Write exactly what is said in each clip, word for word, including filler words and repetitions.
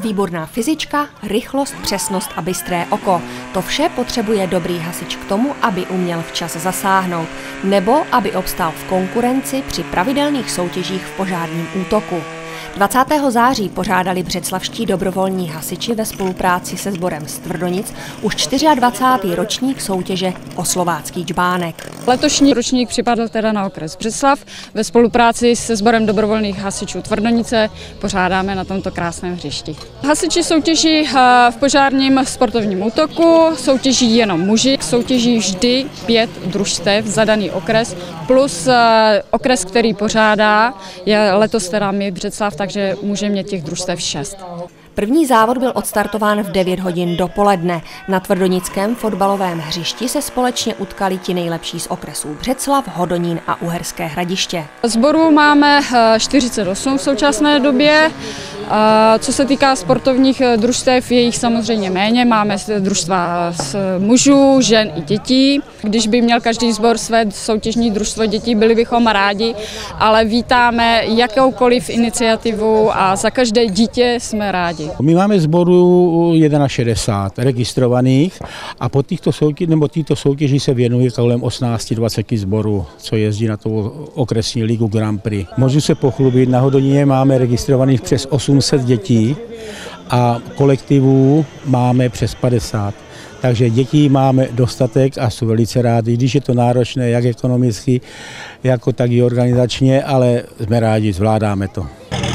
Výborná fyzička, rychlost, přesnost a bystré oko. To vše potřebuje dobrý hasič k tomu, aby uměl včas zasáhnout, nebo aby obstál v konkurenci při pravidelných soutěžích v požárním útoku. dvacátého září pořádali břeclavští dobrovolní hasiči ve spolupráci se sborem z Tvrdonic už dvacátý čtvrtý ročník soutěže o Slovácký džbánek. Letošní ročník připadl teda na okres Břeclav. Ve spolupráci se sborem dobrovolných hasičů Tvrdonice pořádáme na tomto krásném hřišti. Hasiči soutěží v požárním sportovním útoku, soutěží jenom muži, soutěží vždy pět družstev za daný okres, plus okres, který pořádá, je letos teda my Břeclav, takže může mít těch družstev šest. První závod byl odstartován v devět hodin dopoledne. Na tvrdonickém fotbalovém hřišti se společně utkali ti nejlepší z okresů Břeclav, Hodonín a Uherské Hradiště. Sborů máme čtyřicet osm v současné době. Co se týká sportovních družstev, je jich samozřejmě méně. Máme družstva z mužů, žen i dětí. Když by měl každý sbor své soutěžní družstvo dětí, byli bychom rádi, ale vítáme jakoukoliv iniciativu a za každé dítě jsme rádi. My máme sborů šedesát jedna registrovaných a po těchto soutěžích nebo této soutěži se věnuje kolem osmnáct dvacet sborů, co jezdí na tu okresní ligu Grand Prix. Můžu se pochlubit, na Hodoníně máme registrovaných přes osm set dětí a kolektivů máme přes padesát. Takže dětí máme dostatek a jsou velice rádi, když je to náročné, jak ekonomicky, jako tak i organizačně, ale jsme rádi, zvládáme to.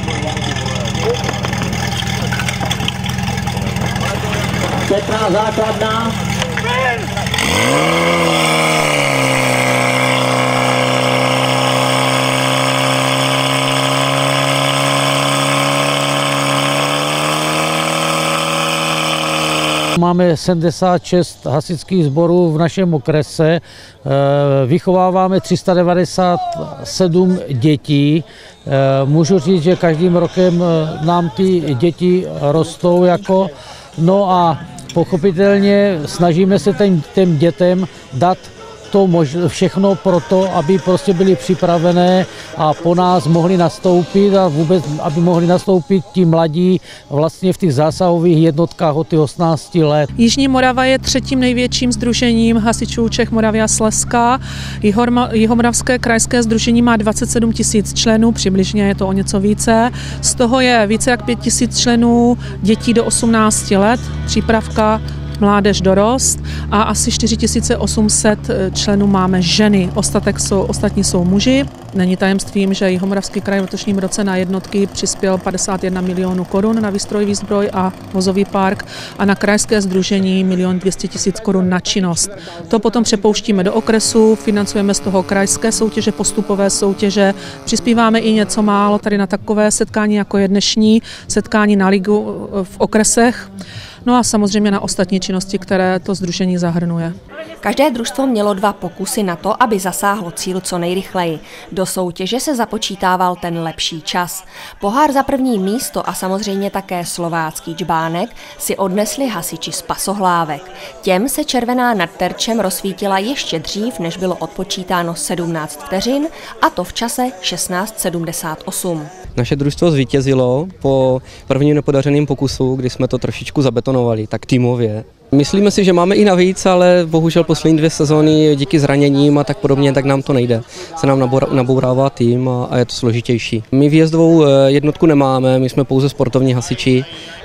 Petrá základná. Máme sedmdesát šest hasičských sborů v našem okrese, vychováváme tři sta devadesát sedm dětí. Můžu říct, že každým rokem nám ty děti rostou jako, no a pochopitelně snažíme se těm, těm dětem dát to mož, všechno pro to, aby prostě byli připravené a po nás mohli nastoupit a vůbec, aby mohli nastoupit ti mladí vlastně v těch zásahových jednotkách od těch osmnácti let. Jižní Morava je třetím největším sdružením hasičů Čech, Moravy a Slezska. Jihomoravské krajské sdružení má dvacet sedm tisíc členů, přibližně je to o něco více. Z toho je více jak pět tisíc členů dětí do osmnácti let, přípravka mládež dorost a asi čtyři tisíce osm set členů máme ženy, ostatek jsou, ostatní jsou muži. Není tajemstvím, že Jihomoravský kraj v letošním roce na jednotky přispěl padesát jedna milionů korun na výstrojový zbroj a vozový park a na krajské sdružení milion dvě stě tisíc korun na činnost. To potom přepouštíme do okresu, financujeme z toho krajské soutěže, postupové soutěže, přispíváme i něco málo tady na takové setkání, jako je dnešní setkání na ligu v okresech. No a samozřejmě na ostatní činnosti, které to sdružení zahrnuje. Každé družstvo mělo dva pokusy na to, aby zasáhlo cíl co nejrychleji. Do soutěže se započítával ten lepší čas. Pohár za první místo a samozřejmě také Slovácký džbánek si odnesli hasiči z Pasohlávek. Těm se červená nad terčem rozsvítila ještě dřív, než bylo odpočítáno sedmnáct vteřin, a to v čase šestnáct sedmdesát osm. Naše družstvo zvítězilo po prvním nepodařeném pokusu, kdy jsme to trošičku zabetonovali, tak týmově. Myslíme si, že máme i navíc, ale bohužel poslední dvě sezóny díky zraněním a tak podobně, tak nám to nejde. Se nám nabourává tým a, a je to složitější. My výjezdovou jednotku nemáme, my jsme pouze sportovní hasiči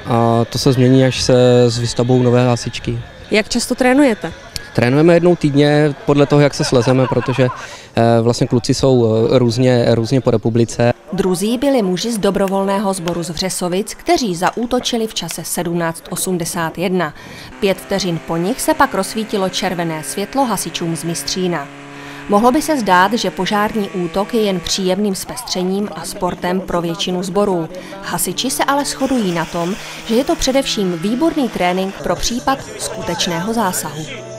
a to se změní, až se s výstavbou nové hasičky. Jak často trénujete? Trénujeme jednou týdně podle toho, jak se slezeme, protože vlastně kluci jsou různě, různě po republice. Druzí byli muži z dobrovolného sboru z Vřesovic, kteří zaútočili v čase sedmnáct osmdesát jedna. Pět vteřin po nich se pak rozsvítilo červené světlo hasičům z Mistřína. Mohlo by se zdát, že požární útok je jen příjemným zpestřením a sportem pro většinu sborů. Hasiči se ale shodují na tom, že je to především výborný trénink pro případ skutečného zásahu.